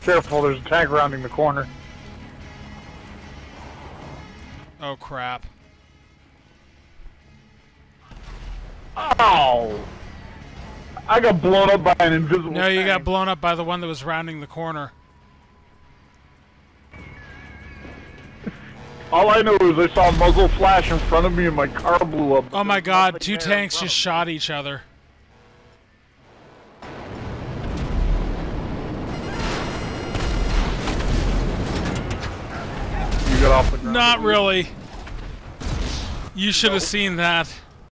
Careful, there's a tank rounding the corner. Oh crap. Ow! I got blown up by an invisible No, you tank. got blown up by the one that was rounding the corner. All I know is I saw a muzzle flash in front of me and my car blew up. Oh my god, two tanks just shot each other. You got off the ground. Not really. You should have seen that.